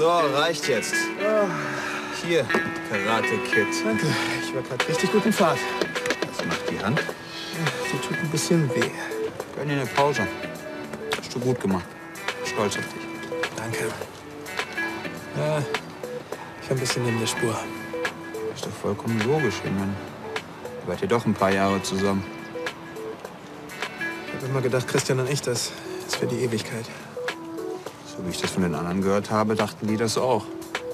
So, reicht jetzt. Hier, Karate-Kid. Danke, ich war gerade richtig gut in Fahrt. Was macht die Hand? Sie tut ein bisschen weh. Gönn dir eine Pause. Hast du gut gemacht. Stolz auf dich. Danke. Ja, ich war ein bisschen neben der Spur. Ist doch vollkommen logisch. Ich meine, ihr wart ja doch ein paar Jahre zusammen. Ich habe immer gedacht, Christian und ich, das ist für die Ewigkeit. So wie ich das von den anderen gehört habe, dachten die das auch.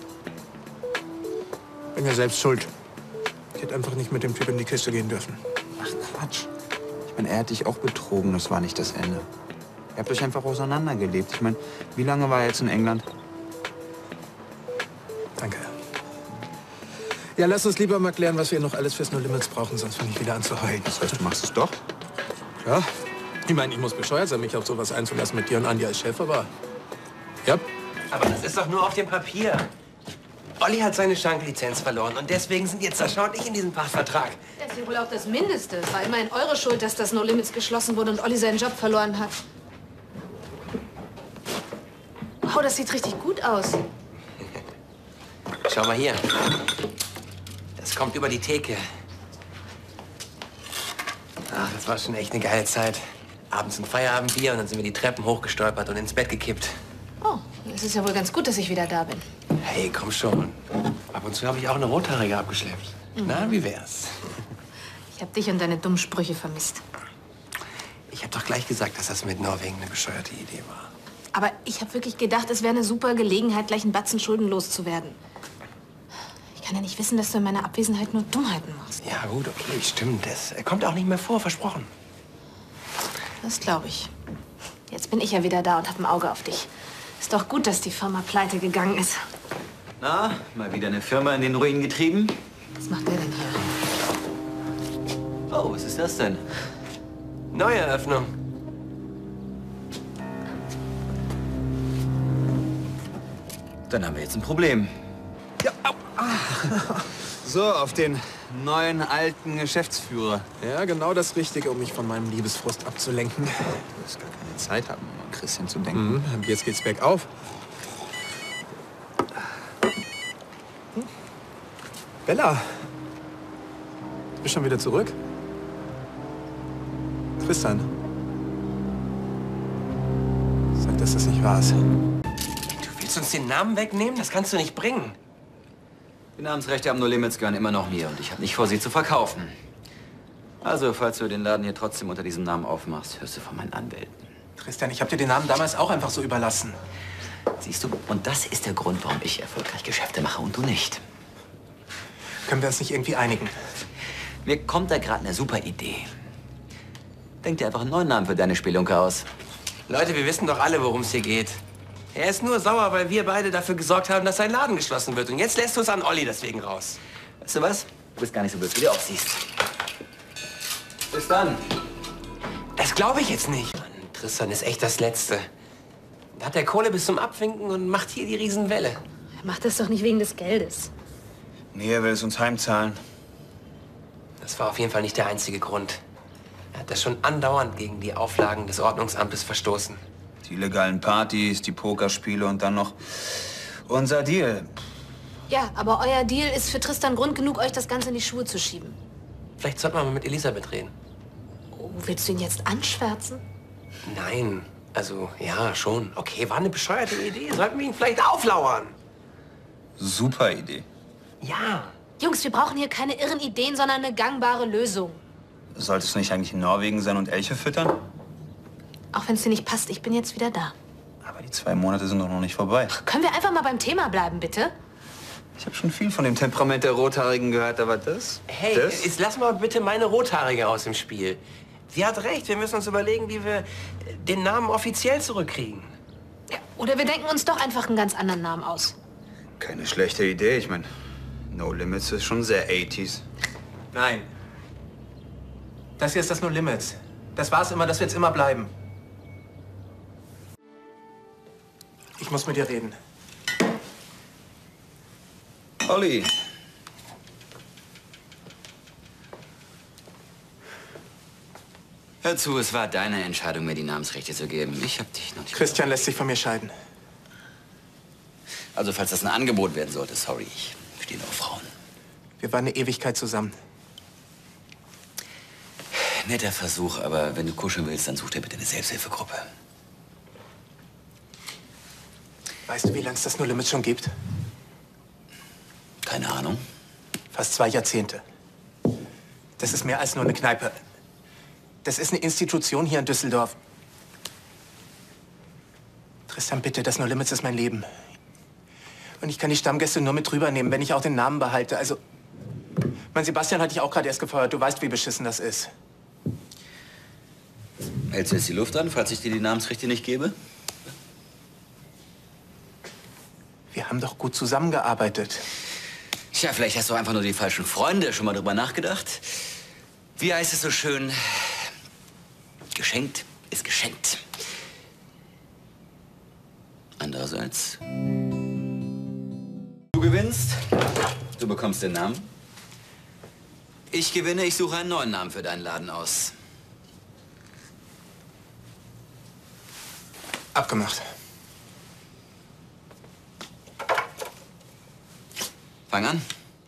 Bin ja selbst schuld. Ich hätte einfach nicht mit dem Typ in die Kiste gehen dürfen. Ach, Quatsch. Ich meine, er hat dich auch betrogen. Das war nicht das Ende. Ihr habt euch einfach auseinandergelebt. Ich meine, wie lange war er jetzt in England? Danke. Ja, lass uns lieber mal klären, was wir noch alles fürs No Limits brauchen, sonst fange ich wieder an zu heulen. Das heißt, du machst es doch? Ja. Ich meine, ich muss bescheuert sein, mich auf sowas einzulassen mit dir und Andi als Chef, aber... Ja. Aber das ist doch nur auf dem Papier. Olli hat seine Schanklizenz verloren und deswegen sind jetzt Sascha und ich in diesem Pachtvertrag. Das ist ja wohl auch das Mindeste. Es war immerhin eure Schuld, dass das No Limits geschlossen wurde und Olli seinen Job verloren hat. Wow, das sieht richtig gut aus. Schau mal hier. Das kommt über die Theke. Ach, das war schon echt eine geile Zeit. Abends ein Feierabendbier und dann sind wir die Treppen hochgestolpert und ins Bett gekippt. Oh, es ist ja wohl ganz gut, dass ich wieder da bin. Hey, komm schon. Ab und zu habe ich auch eine Rothaarige abgeschleppt. Na, wie wär's? Ich habe dich und deine dummen Sprüche vermisst. Ich habe doch gleich gesagt, dass das mit Norwegen eine bescheuerte Idee war. Aber ich habe wirklich gedacht, es wäre eine super Gelegenheit, gleich einen Batzen Schulden loszuwerden. Ich kann ja nicht wissen, dass du in meiner Abwesenheit nur Dummheiten machst. Ja, gut, okay, stimmt. Das kommt auch nicht mehr vor, versprochen. Das glaube ich. Jetzt bin ich ja wieder da und habe ein Auge auf dich. Ist doch gut, dass die Firma pleite gegangen ist. Na, mal wieder eine Firma in den Ruin getrieben? Was macht der denn hier? Oh, was ist das denn? Neueröffnung. Dann haben wir jetzt ein Problem. Ja, au. So, auf den neuen, alten Geschäftsführer. Ja, genau das Richtige, um mich von meinem Liebesfrust abzulenken. Du wirst gar keine Zeit haben, um an Christian zu denken. Und jetzt geht's bergauf. Bella. Du bist schon wieder zurück? Tristan. Sag, dass das nicht wahr ist. Du willst uns den Namen wegnehmen? Das kannst du nicht bringen. Die Namensrechte am No Limits gehören immer noch mir und ich habe nicht vor, sie zu verkaufen. Also, falls du den Laden hier trotzdem unter diesem Namen aufmachst, hörst du von meinen Anwälten. Tristan, ich habe dir den Namen damals auch einfach so überlassen. Siehst du, und das ist der Grund, warum ich erfolgreich Geschäfte mache und du nicht. Können wir uns nicht irgendwie einigen? Mir kommt da gerade eine super Idee. Denk dir einfach einen neuen Namen für deine Spelunke aus. Leute, wir wissen doch alle, worum es hier geht. Er ist nur sauer, weil wir beide dafür gesorgt haben, dass sein Laden geschlossen wird. Und jetzt lässt du uns an Olli deswegen raus. Weißt du was? Du bist gar nicht so böse, wie du aussiehst. Bis dann. Das glaube ich jetzt nicht. Mann, Tristan ist echt das Letzte. Da hat der Kohle bis zum Abwinken und macht hier die Riesenwelle. Er macht das doch nicht wegen des Geldes. Nee, er will es uns heimzahlen. Das war auf jeden Fall nicht der einzige Grund. Er hat das schon andauernd gegen die Auflagen des Ordnungsamtes verstoßen. Die illegalen Partys, die Pokerspiele und dann noch unser Deal. Ja, aber euer Deal ist für Tristan Grund genug, euch das Ganze in die Schuhe zu schieben. Vielleicht sollten wir mal mit Elisabeth reden. Oh, willst du ihn jetzt anschwärzen? Nein, also ja, schon. Okay, war eine bescheuerte Idee. Sollten wir ihn vielleicht auflauern? Super Idee. Ja. Jungs, wir brauchen hier keine irren Ideen, sondern eine gangbare Lösung. Solltest du nicht eigentlich in Norwegen sein und Elche füttern? Auch wenn es dir nicht passt, ich bin jetzt wieder da. Aber die 2 Monate sind doch noch nicht vorbei. Können wir einfach mal beim Thema bleiben, bitte? Ich habe schon viel von dem Temperament der Rothaarigen gehört, aber das? Hey, das? jetzt lass mal bitte meine Rothaarige aus dem Spiel. Sie hat recht, wir müssen uns überlegen, wie wir den Namen offiziell zurückkriegen. Ja, oder wir denken uns doch einfach einen ganz anderen Namen aus. Keine schlechte Idee. Ich meine, No Limits ist schon sehr 80s. Nein. Das hier ist das No Limits. Das war's immer, das wird's immer bleiben. Ich muss mit dir reden. Olli. Hör zu, es war deine Entscheidung, mir die Namensrechte zu geben. Ich hab dich noch nicht... Christian lässt sich von mir scheiden. Also, falls das ein Angebot werden sollte, sorry, ich stehe nur auf Frauen. Wir waren eine Ewigkeit zusammen. Netter Versuch, aber wenn du kuscheln willst, dann such dir bitte eine Selbsthilfegruppe. Weißt du, wie lange es das No Limits schon gibt? Keine Ahnung. Fast 2 Jahrzehnte. Das ist mehr als nur eine Kneipe. Das ist eine Institution hier in Düsseldorf. Tristan, bitte, das No Limits ist mein Leben. Und ich kann die Stammgäste nur mit rübernehmen, wenn ich auch den Namen behalte. Also, mein Sebastian hatte ich auch gerade erst gefeuert. Du weißt, wie beschissen das ist. Hältst du jetzt die Luft an, falls ich dir die Namensrechte nicht gebe? Wir haben doch gut zusammengearbeitet. Tja, vielleicht hast du einfach nur die falschen Freunde. Schon mal drüber nachgedacht? Wie heißt es so schön? Geschenkt ist geschenkt. Andererseits, du gewinnst, du bekommst den Namen. Ich gewinne, ich suche einen neuen Namen für deinen Laden aus. Abgemacht. Fang an.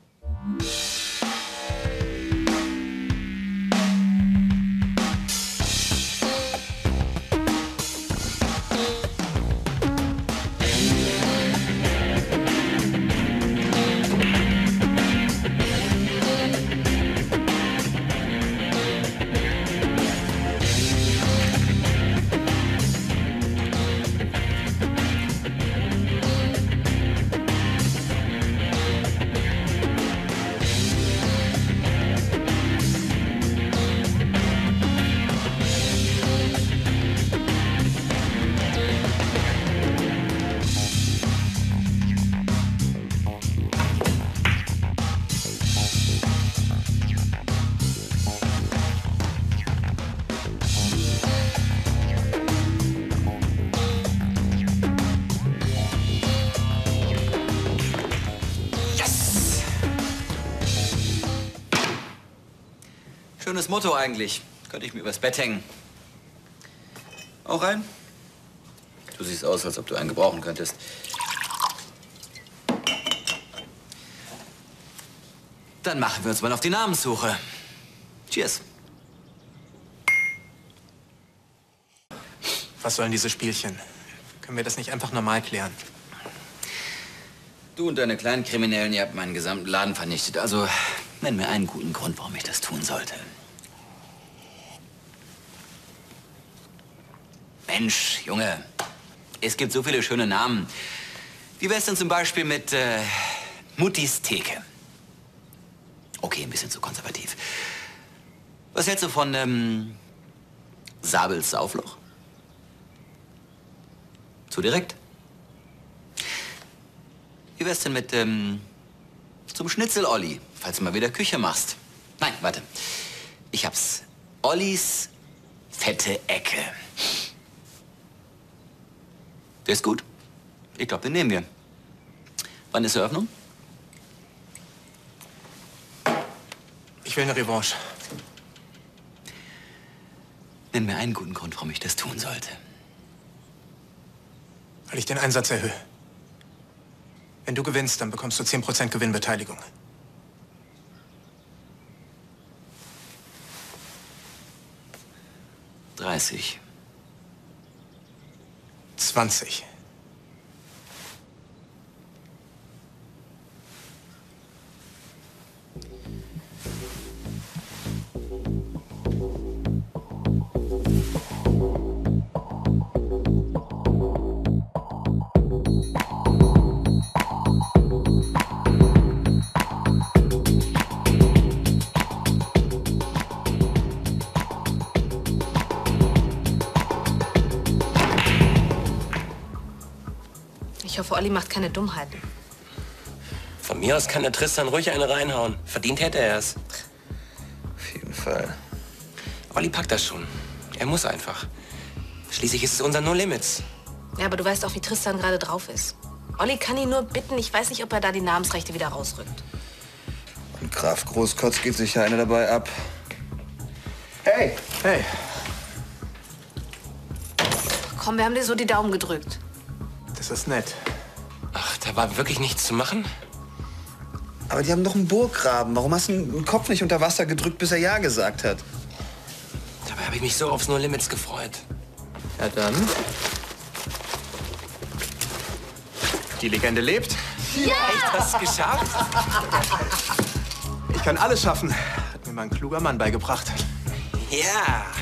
Schönes Motto eigentlich. Könnte ich mir übers Bett hängen. Auch rein? Du siehst aus, als ob du einen gebrauchen könntest. Dann machen wir uns mal auf die Namenssuche. Cheers. Was sollen diese Spielchen? Können wir das nicht einfach normal klären? Du und deine kleinen Kriminellen, ihr habt meinen gesamten Laden vernichtet. Also nenn mir einen guten Grund, warum ich das tun sollte. Mensch, Junge, es gibt so viele schöne Namen. Wie wär's denn zum Beispiel mit Muttis Theke? Okay, ein bisschen zu konservativ. Was hältst du von Sabels Saufloch? Zu direkt? Wie wär's denn mit zum Schnitzel-Olli, falls du mal wieder Küche machst? Nein, warte. Ich hab's. Ollis fette Ecke. Der ist gut. Ich glaube, den nehmen wir. Wann ist Eröffnung? Ich will eine Revanche. Nenn mir einen guten Grund, warum ich das tun sollte. Weil ich den Einsatz erhöhe. Wenn du gewinnst, dann bekommst du 10% Gewinnbeteiligung. 30. 20. Ich hoffe, Olli macht keine Dummheiten. Von mir aus kann der Tristan ruhig eine reinhauen. Verdient hätte er es. Auf jeden Fall. Olli packt das schon. Er muss einfach. Schließlich ist es unser No Limits. Ja, aber du weißt auch, wie Tristan gerade drauf ist. Olli kann ihn nur bitten. Ich weiß nicht, ob er da die Namensrechte wieder rausrückt. Und Graf Großkotz geht sicher einer dabei ab. Hey! Hey, Komm, wir haben dir so die Daumen gedrückt. das ist nett. Ach, Da war wirklich nichts zu machen? Aber die haben doch einen Burggraben. Warum hast du den Kopf nicht unter Wasser gedrückt, bis er Ja gesagt hat? Dabei habe ich mich so aufs No Limits gefreut. Ja, dann. Die Legende lebt. Echt, hast du es geschafft? Ich kann alles schaffen. Hat mir mal ein kluger Mann beigebracht. Ja.